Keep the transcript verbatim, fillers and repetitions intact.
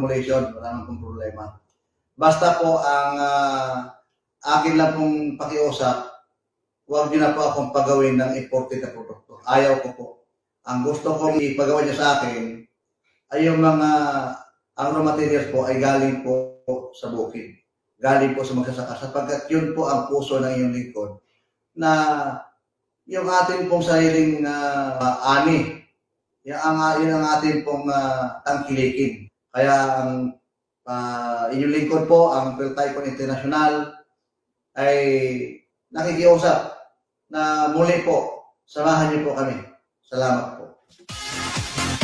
formulation, wala naman pong problema. Basta po ang uh, akin lang pong pakiusap, huwag niyo na po akong pagawin ng imported na produkto. Ayaw ko po. Ang gusto kong ipagawa niyo sa akin ay yung mga, ang raw materials po ay galing po sa bukid. Galing po sa magsasaka. Sapagkat yun po ang puso ng iyong lingkod. Na yung ating pong sariling uh, ani, yung, ang, yun ang ating pong uh, tangkilikin. Kaya ang uh, inyong lingkod po, ang Phil Typhoon International, ay nakikiusap na muli po, samahan niyo po kami. Salamat po.